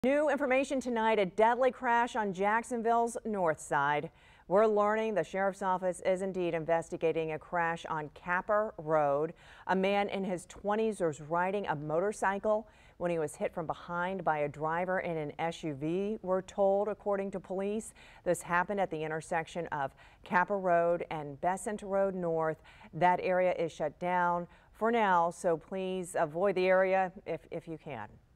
New information tonight, a deadly crash on Jacksonville's north side. We're learning the sheriff's office is indeed investigating a crash on Capper Road. A man in his 20s was riding a motorcycle when he was hit from behind by a driver in an SUV, we're told, according to police. This happened at the intersection of Capper Road and Besant Road North. That area is shut down for now, so please avoid the area if you can.